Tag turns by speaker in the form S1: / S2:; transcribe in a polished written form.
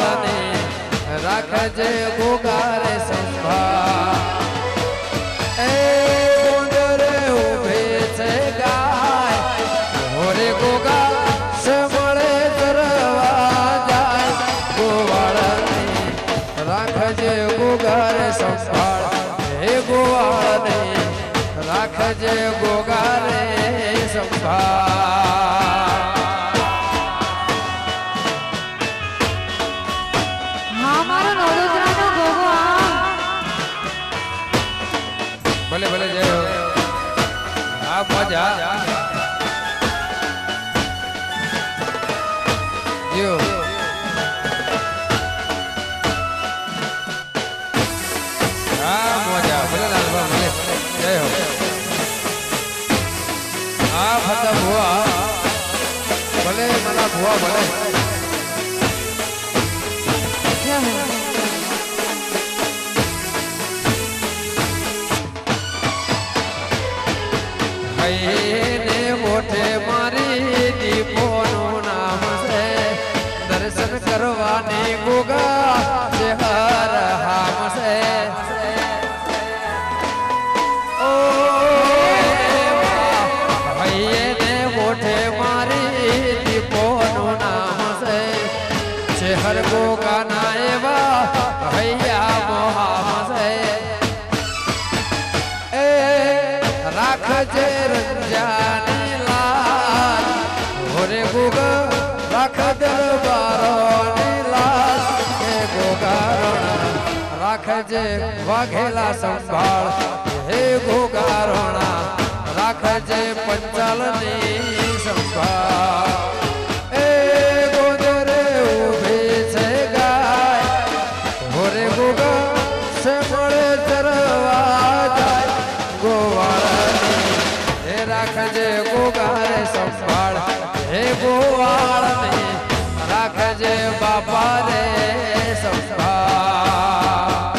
S1: गोवाळने राखजे गोगारे संभाळ गोंदरे उभे छे गाय होरे गोगा समळे चरवा जाय गोवाळने राखजे गोगारे संभाळ हे गोवाळने राखजे गोगारे संभाळ भले भले जय हो आप मजा यो मजा भले लाल भले जय हो आप हता बुआ भले मला बुआ भले ने मोठे मारी दीपोनु नाम से दर्शन करवाने गोगा हर हाम से ओ भैये ने मोठे मारी दीपोनु नाम से शहर गोगा नाएवा भैया मोहाम से राखजे रंजानी लाल होरे गोगा राख दरबारोनी लाल हे गोगारोना राखजे वाघेला संभाळ हे गोगारोना राखजे पंचालनी संभाळ ए गोदरे उभे छे गाय होरे गोगा समळे चरवा जाय गोवाळने राखजे गोगारे संभाळ हे गोवाळ